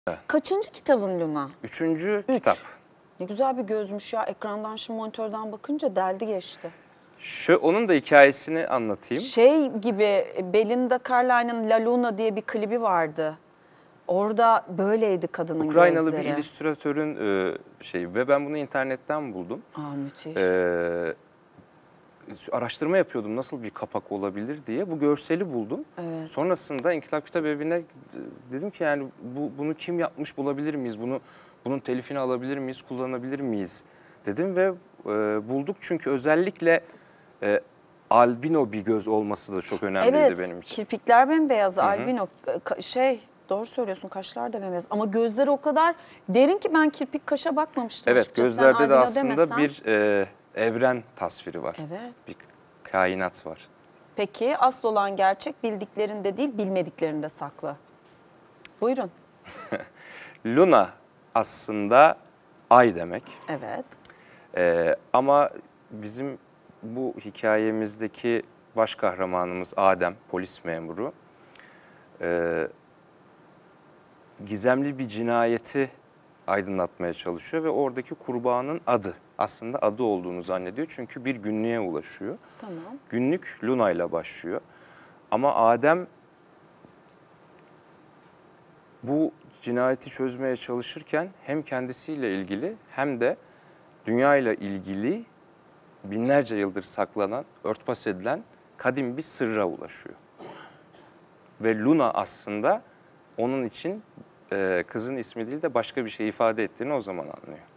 Kaçıncı kitabın Luna? Üçüncü Üç. kitap. Ne güzel bir gözmüş ya. Ekrandan şimdi monitörden bakınca deldi geçti. Onun da hikayesini anlatayım. Şey gibi Belinda Carlisle'ın La Luna diye bir klibi vardı. Orada böyleydi kadının Ukraynalı gözleri. bir illüstratörün ve ben bunu internetten buldum. Müthiş. Araştırma yapıyordum nasıl bir kapak olabilir diye. Bu görseli buldum. Evet. Sonrasında İnkılap Kitap Evi'ne dedim ki yani bunu kim yapmış bulabilir miyiz? Bunun telifini alabilir miyiz, kullanabilir miyiz dedim ve bulduk. Çünkü özellikle albino bir göz olması da çok önemliydi benim için. Kirpikler bembeyaz, albino. Doğru söylüyorsun, kaşlar da bembeyaz. Ama gözleri o kadar derin ki ben kirpik kaşa bakmamıştım Evet, açıkçası. gözlerde de aslında demesen. bir evren tasviri var. Evet. Bir kainat var. Peki asıl olan gerçek bildiklerinde değil, bilmediklerinde saklı. Buyurun. Luna aslında ay demek. Evet. Ama bizim bu hikayemizdeki baş kahramanımız Adem, polis memuru. Gizemli bir cinayeti aydınlatmaya çalışıyor ve oradaki kurbanın aslında adı olduğunu zannediyor. Çünkü bir günlüğe ulaşıyor. Tamam. Günlük Luna ile başlıyor. Ama Adem bu cinayeti çözmeye çalışırken hem kendisiyle ilgili hem de dünya ile ilgili binlerce yıldır saklanan, örtbas edilen kadim bir sırra ulaşıyor. Ve Luna aslında onun için kızın ismi değil de başka bir şey ifade ettiğini o zaman anlıyor.